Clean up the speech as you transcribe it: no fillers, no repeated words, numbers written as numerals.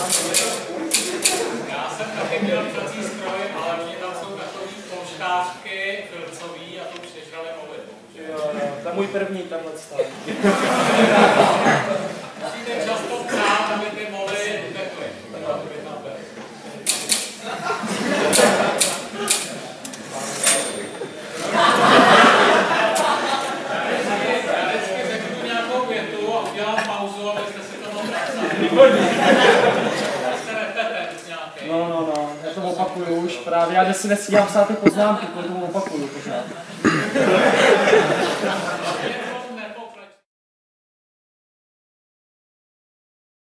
Já jsem taky měl psací stroj, ale oni tam jsou takový polštářky filcový a to už nežrali moly. Jo, to je můj první tenhle stav. Musíte často psát, aby ty moly utekly. Já vždycky řeknu nějakou větu a udělám pauzu, abyste si to mohli jste repetent nějaký. No, já to opakuju už právě. Já si nestíhám psát ty poznámky, protože to opakuju pořád.